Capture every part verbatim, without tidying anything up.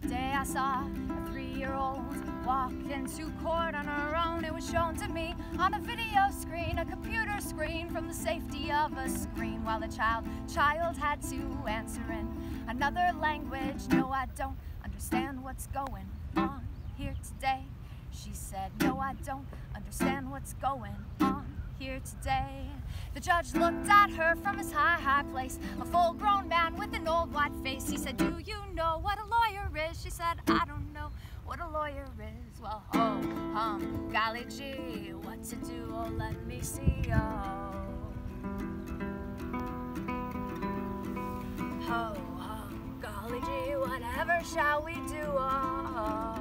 Today I saw a three-year-old walk into court on her own. It was shown to me on a video screen, a computer screen, from the safety of a screen, while the child child had to answer in another language. No, I don't understand what's going on here today. She said, no, I don't understand what's going on here today. The judge looked at her from his high, high place, a full-grown man with an old white face. He said, do you know what a lawyer is? She said, I don't know what a lawyer is. Well, oh, hum, golly gee, what to do? Oh, let me see, oh. Ho, hum, golly gee, whatever shall we do, oh.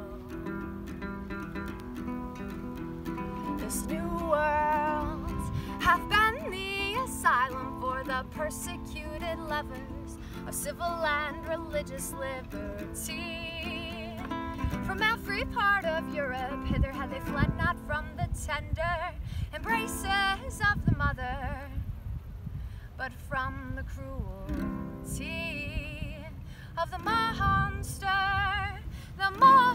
This new world hath been the asylum for the persecuted lovers of civil and religious liberty. From every part of Europe, hither had they fled, not from the tender embraces of the mother, but from the cruelty of the monster, the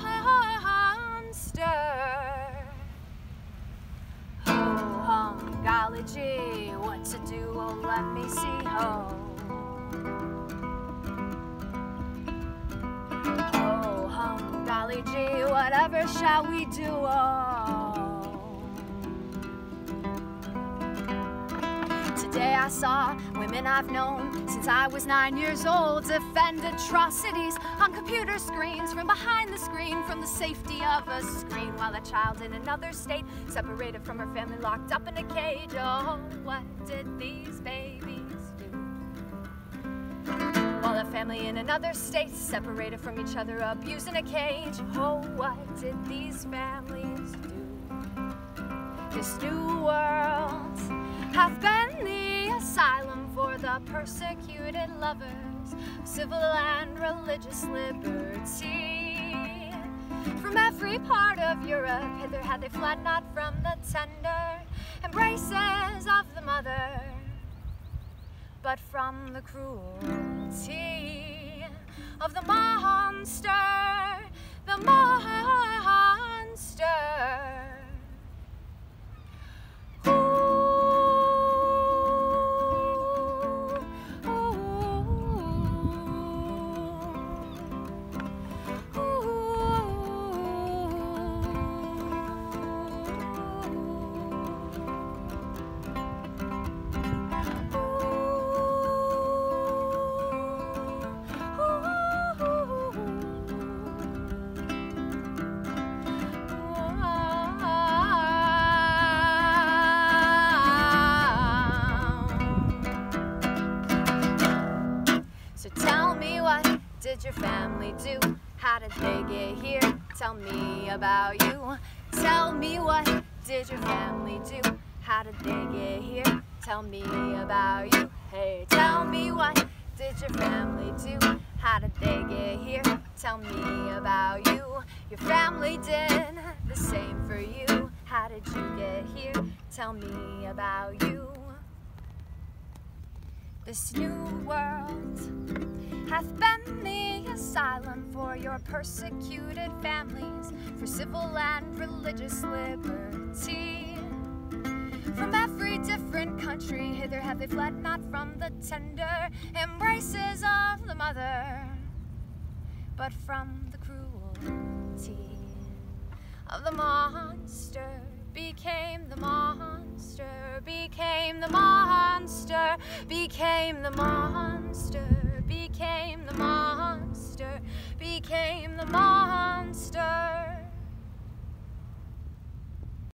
monster. Oh, hum, golly gee, what to do? Oh, let me see, oh. Oh, hum, golly gee, whatever shall we do, oh. Today I saw women I've known since I was nine years old defend atrocities on computer screens, from behind the screen, from the safety of a screen, while a child in another state, separated from her family, locked up in a cage. Oh, what did these babies do? While a family in another state, separated from each other, abused in a cage. Oh, what did these families do? This new world hath been the asylum for the persecuted lovers of civil and religious liberty. From every part of Europe, hither had they fled, not from the tender embraces of the mother, but from the cruelty of the monster, the monster. So tell me, what did your family do? How did they get here? Tell me about you. Tell me, what did your family do? How did they get here? Tell me about you. Hey, tell me, what did your family do? How did they get here? Tell me about you. Your family did the same for you. How did you get here? Tell me about you. This new world hath been the asylum for your persecuted families, for civil and religious liberty. From every different country, hither have they fled, not from the tender embraces of the mother, but from the cruelty of the monster. Became the monster, became the monster, became the monster, became the monster, became the monster.